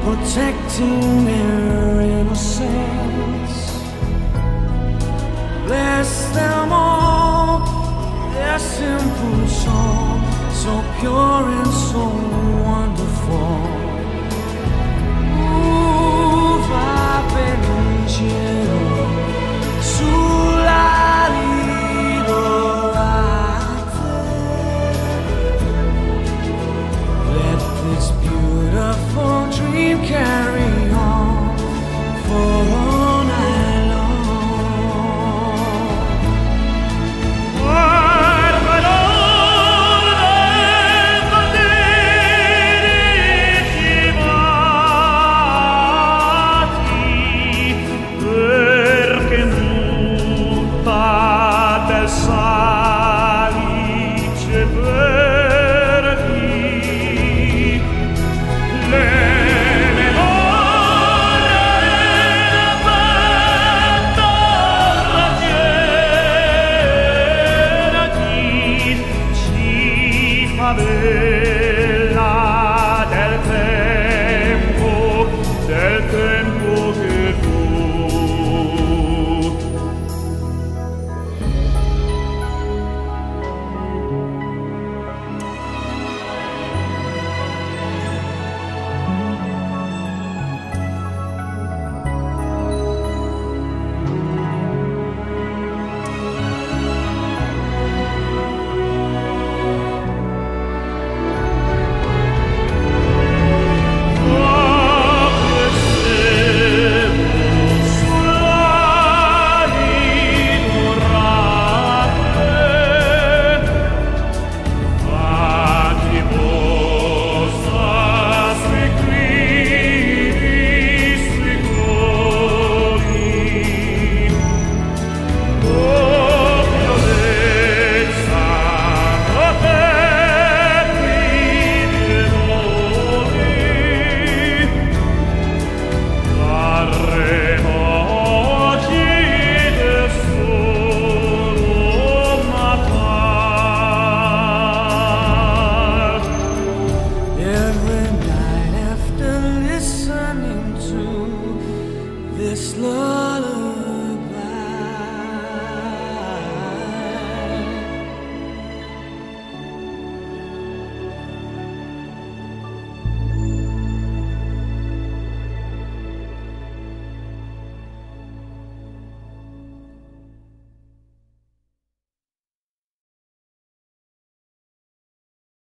protecting their innocence. Bless them all, their simple song, so pure and so wonderful. Move up and chill, this beautiful dream carry on for all night long. Perché mutta del salice verdi le memorie battono piena di cifra bella del tempo che fu. This love